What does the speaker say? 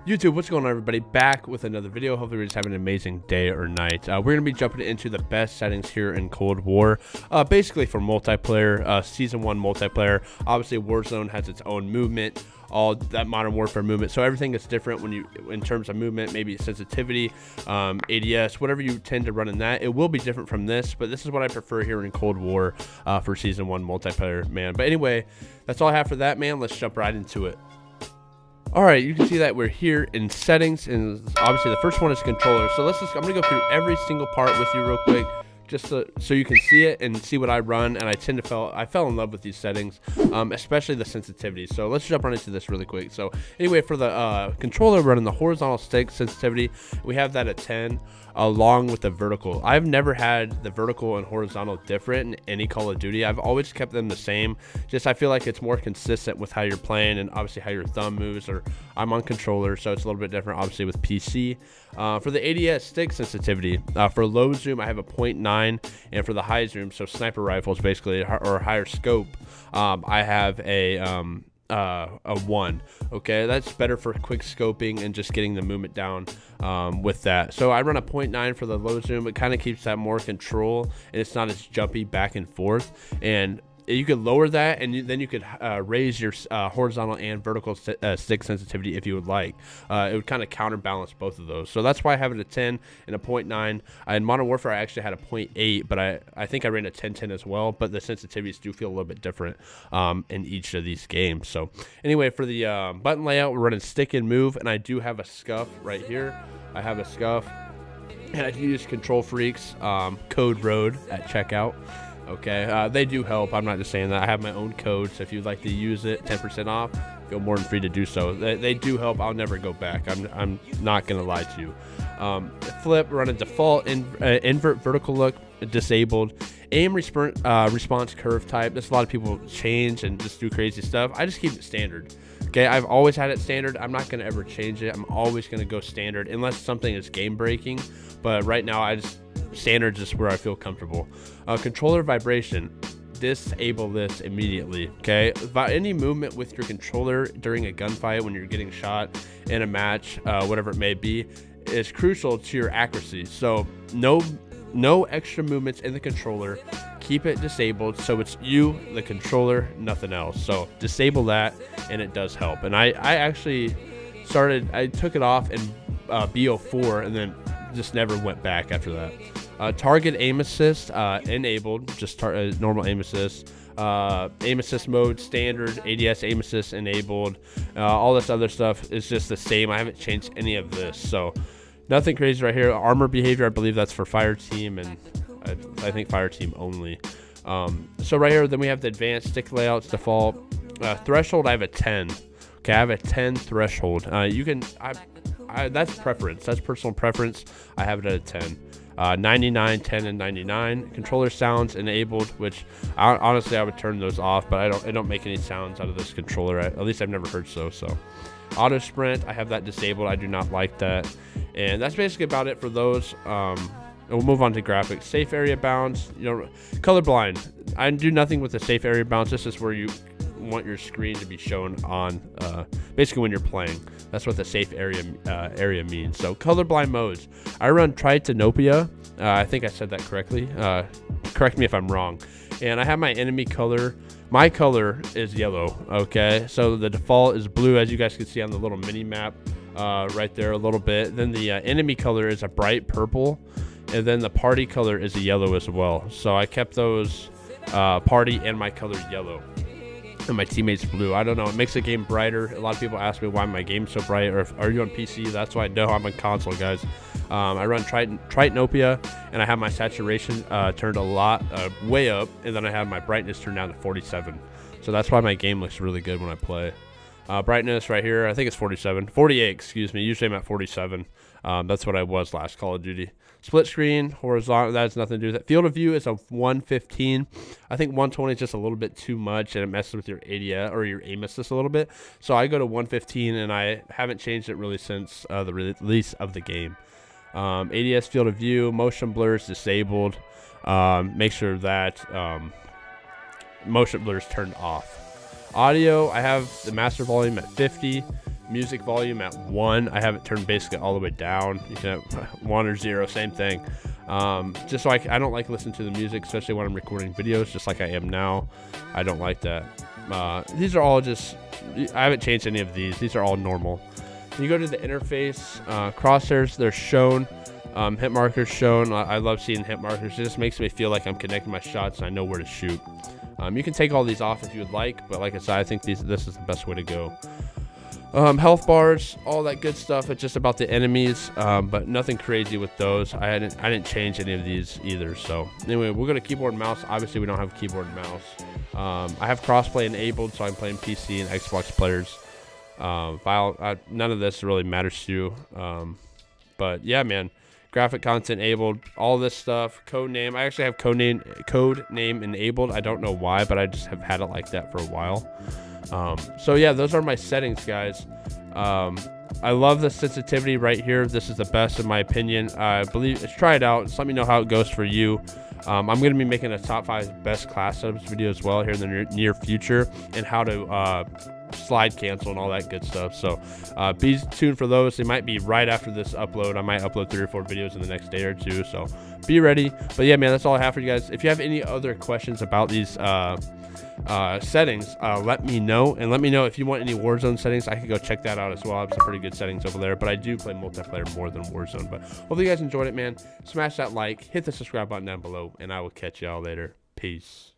YouTube, what's going on, everybody? Back with another video. Hopefully, we're just having an amazing day or night. We're going to be jumping into the best settings here in Cold War, basically for multiplayer, Season 1 multiplayer. Obviously, Warzone has its own movement, all that Modern Warfare movement, so everything is different when you, in terms of movement, maybe sensitivity, ADS, whatever you tend to run in that. It will be different from this, but this is what I prefer here in Cold War for Season 1 multiplayer, man. But anyway, that's all I have for that, man. Let's jump right into it. Alright, you can see that we're here in settings, and obviously the first one is controller. So I'm gonna go through every single part with you real quick, just so you can see it and see what I run. And I fell in love with these settings, especially the sensitivity. So let's jump right into this really quick. So anyway, for the controller, running the horizontal stick sensitivity, we have that at 10, along with the vertical. I've never had the vertical and horizontal different in any Call of Duty. I've always kept them the same. Just I feel like it's more consistent with how you're playing and obviously how your thumb moves. Or I'm on controller, so it's a little bit different obviously with PC. For the ADS stick sensitivity, for low zoom I have a 0.9, and for the high zoom, so sniper rifles basically, or higher scope, I have a 1. Okay, that's better for quick scoping and just getting the movement down with that. So I run a 0.9 for the low zoom. It kind of keeps that more control, and it's not as jumpy back and forth. And you could lower that, and then you could raise your horizontal and vertical stick sensitivity if you would like. It would kind of counterbalance both of those. So that's why I have it at 10 and a 0.9. In Modern Warfare, I actually had a 0.8, but I think I ran a 10-10 as well. But the sensitivities do feel a little bit different in each of these games. So anyway, for the button layout, we're running stick and move, and I do have a scuff right here. I have a scuff, and I do use Control Freaks code RHODE at checkout. Okay, they do help. I'm not just saying that. I have my own code, so if you'd like to use it, 10% off, feel more than free to do so. They do help. I'll never go back. I'm not gonna lie to you. Flip, run a default invert vertical look disabled. Aim response curve type. There's a lot of people change and just do crazy stuff. I just keep it standard. Okay, I've always had it standard. I'm not gonna ever change it. I'm always gonna go standard unless something is game breaking. But right now, standard is where I feel comfortable. Controller vibration, disable this immediately. Okay, any movement with your controller during a gunfight, when you're getting shot in a match, whatever it may be, is crucial to your accuracy. So no extra movements in the controller. Keep it disabled, so it's you, the controller, nothing else. So disable that, and it does help. And I actually took it off in BO4, and then just never went back after that. Target aim assist enabled, just normal aim assist. Aim assist mode standard, ADS aim assist enabled. All this other stuff is just the same. I haven't changed any of this, so nothing crazy right here. Armor behavior, I believe that's for fire team, and I think fire team only. So right here, then we have the advanced stick layouts default. Threshold, I have a 10. Okay, I have a 10 threshold. That's preference. That's personal preference. I have it at a 10. 99, 10, and 99. Controller sounds enabled, which honestly I would turn those off, but I don't make any sounds out of this controller. At least I've never heard so. Auto sprint, I have that disabled. I do not like that. And that's basically about it for those. We'll move on to graphics. Safe area bounds, colorblind. I do nothing with the safe area bounds. This is where you want your screen to be shown on basically when you're playing. That's what the safe area means. So colorblind modes, I run Tritanopia. I think I said that correctly. Correct me if I'm wrong. And I have my enemy color. My color is yellow. Okay, so the default is blue, as you guys can see on the little mini map right there a little bit. Then the enemy color is a bright purple, and then the party color is a yellow as well. So I kept those party and my color yellow, and my teammates blue. I don't know, it makes the game brighter. A lot of people ask me why my game's so bright, or are you on PC? That's why. No, I'm on console, guys. I run Tritanopia, and I have my saturation turned a lot way up, and then I have my brightness turned down to 47. So that's why my game looks really good when I play. Brightness right here, I think it's 48, excuse me. Usually I'm at 47. That's what I was last Call of Duty. Split screen, horizontal, that has nothing to do with it. Field of view is a 115. I think 120 is just a little bit too much, and it messes with your ADS or your aim assist a little bit. So I go to 115, and I haven't changed it really since the release of the game. ADS field of view, motion blur is disabled. Make sure that motion blur is turned off. Audio, I have the master volume at 50. music volume at 1. I have it turned basically all the way down. You can have 1 or 0, same thing. Just so I don't like listening to the music, especially when I'm recording videos, just like I am now. I don't like that. These are all just, I haven't changed any of these. These are all normal. You go to the interface, crosshairs, they're shown. Hit markers shown. I love seeing hit markers. It just makes me feel like I'm connecting my shots and I know where to shoot. You can take all these off if you would like, but like I said, I think this is the best way to go. Health bars, all that good stuff. It's just about the enemies, but nothing crazy with those. I didn't change any of these either. So anyway, we'll go to keyboard and mouse. Obviously, we don't have a keyboard and mouse. I have crossplay enabled, so I'm playing PC and Xbox players. None of this really matters to you. But yeah, man. Graphic content enabled, all this stuff. Code name, I actually have code name enabled. I don't know why, but I just have had it like that for a while. So yeah, those are my settings, guys. I love the sensitivity right here. This is the best in my opinion. I believe, try it out. Just let me know how it goes for you. I'm going to be making a top 5 best class setups video as well here in the near future, and how to slide cancel and all that good stuff. So be tuned for those. They might be right after this upload. I might upload 3 or 4 videos in the next day or 2, so be ready. But yeah, man, that's all I have for you guys. If you have any other questions about these settings, let me know, and let me know if you want any Warzone settings. I could go check that out as well. I have some pretty good settings over there, but I do play multiplayer more than Warzone. But hopefully you guys enjoyed it, man. Smash that like, hit the subscribe button down below, and I will catch y'all later. Peace.